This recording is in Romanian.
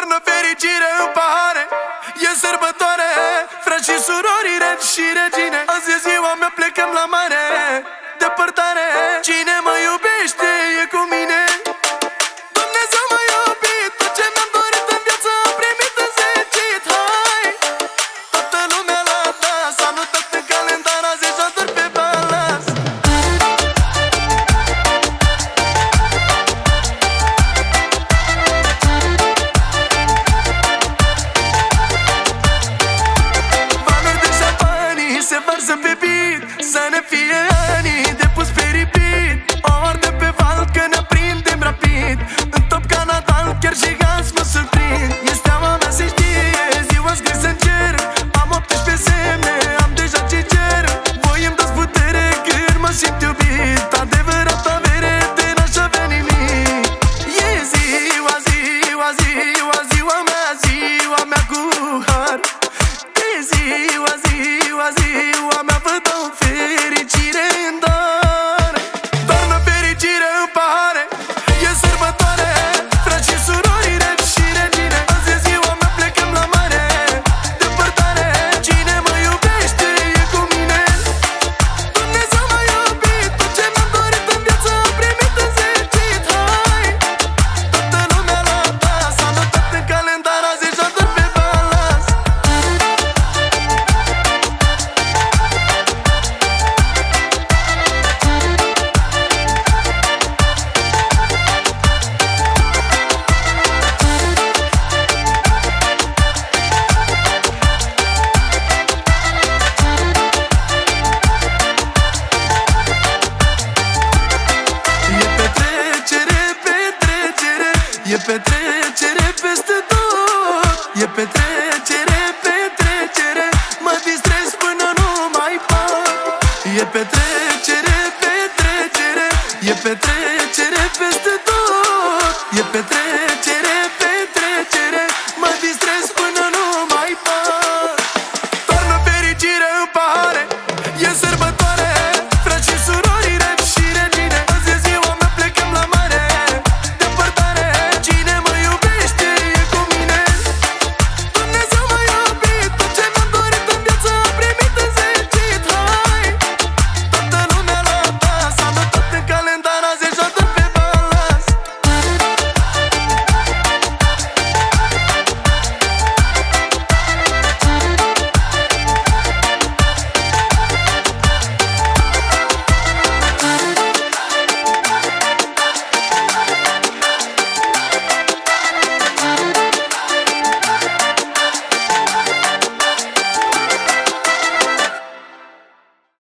Toarnă fericire în pahare, e sărbătoare, frați și surori, regi și regine. Azi e ziua mea, plecăm la mare, depărtare. Cine mă iubește e cu mine. Dumnezeu m-a iubit, tot ce mi-am dorit în viață am primit înzecit. Hai, toată lumea la dans, am notat în calendar, azi e jador pe balans. Se varsă pe beat, să ne fie anii de pus pe repeat. Ori de pe val că ne aprindem rapid, în top ca Nadal, chiar și Gans mă surprind. E steaua mea, se știe, ziua scrisă în cer. Am 18 semne, am deja ce cer. Voi îmi dați putere când mă simt iubit. Adevărat avere de n-aș avea nimic. E ziua, ziua, ziua, ziua mea cu har. E ziua, ziua, ziua mea, vă dau fericire în dar. Toarnă fericire în pahare, e sărbătoare, frați și surori, regi și regine. Azi e ziua mea, plecăm la mare, depărtare. Cine mă iubește e cu mine. Dumnezeu m-a iubit, tot ce mi-am dorit în viață am primit înzecit. Hai, toată lumea la dans, am notat în calendar, azi e jador pe balans. E petrecere peste tot. E petrecere, petrecere, mă distrez până nu mai pot. E petrecere, petrecere, e petrecere peste tot. E petrecere, petrecere,